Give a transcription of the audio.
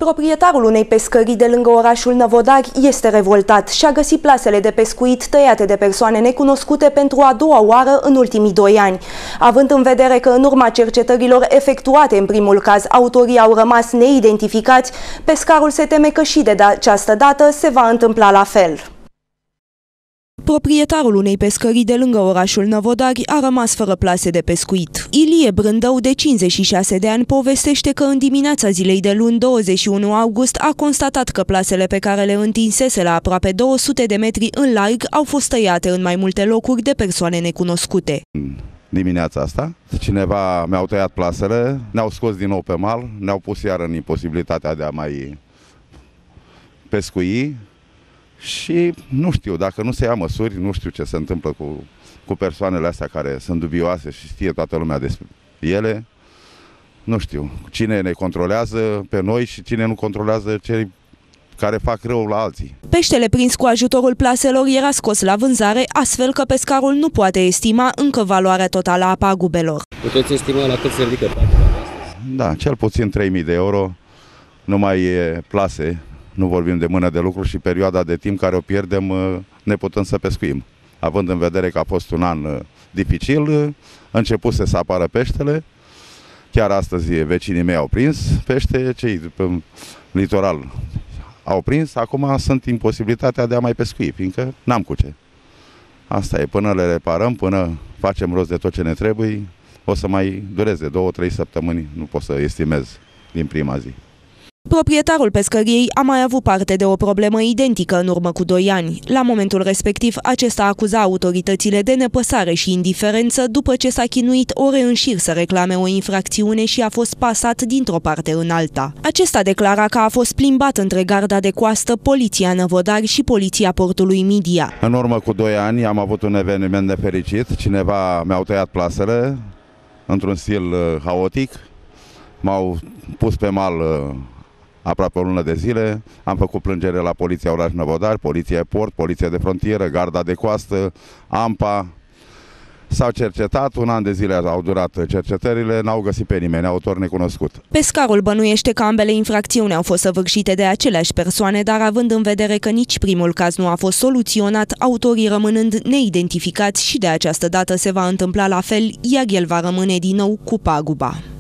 Proprietarul unei pescării de lângă orașul Năvodari este revoltat și a găsit plasele de pescuit tăiate de persoane necunoscute pentru a doua oară în ultimii 2 ani. Având în vedere că în urma cercetărilor efectuate în primul caz, autorii au rămas neidentificați, pescarul se teme că și de această dată se va întâmpla la fel. Proprietarul unei pescării de lângă orașul Năvodari a rămas fără plase de pescuit. Ilie Brândău, de 56 de ani, povestește că în dimineața zilei de luni, 21 august, a constatat că plasele pe care le întinsese la aproape 200 de metri în larg au fost tăiate în mai multe locuri de persoane necunoscute. Dimineața asta, cineva mi-au tăiat plasele, ne-au scos din nou pe mal, ne-au pus iar în imposibilitatea de a mai pescui. Și nu știu, dacă nu se ia măsuri, nu știu ce se întâmplă cu persoanele astea care sunt dubioase și știe toată lumea despre ele. Nu știu cine ne controlează pe noi și cine nu controlează cei care fac rău la alții. Peștele prins cu ajutorul plaselor era scos la vânzare, astfel că pescarul nu poate estima încă valoarea totală a pagubelor. Puteți estima la cât se ridică pagubele astăzi? Da, cel puțin 3.000 de euro, numai plase. Nu vorbim de mână de lucru și perioada de timp care o pierdem neputând să pescuim. Având în vedere că a fost un an dificil, începuse să apară peștele. Chiar astăzi vecinii mei au prins pește, cei pe litoral au prins. Acum sunt imposibilitatea de a mai pescui, fiindcă n-am cu ce. Asta e, până le reparăm, până facem rost de tot ce ne trebuie, o să mai dureze 2-3 săptămâni, nu pot să estimez din prima zi. Proprietarul pescăriei a mai avut parte de o problemă identică în urmă cu 2 ani. La momentul respectiv, acesta acuza autoritățile de nepăsare și indiferență după ce s-a chinuit ore în șir să reclame o infracțiune și a fost pasat dintr-o parte în alta. Acesta declara că a fost plimbat între garda de coastă, Poliția Năvodari și Poliția Portului Midia. În urmă cu 2 ani am avut un eveniment nefericit. Cineva mi-au tăiat plasele într-un stil haotic. M-au pus pe mal aproape o lună de zile, am făcut plângere la Poliția Oraș Năvodari, Poliția Port, Poliția de Frontieră, Garda de Coastă, AMPA. S-au cercetat, 1 an de zile au durat cercetările, n-au găsit pe nimeni, autor necunoscut. Pescarul bănuiește că ambele infracțiuni au fost săvârșite de aceleași persoane, dar având în vedere că nici primul caz nu a fost soluționat, autorii rămânând neidentificați și de această dată se va întâmpla la fel, iar el va rămâne din nou cu paguba.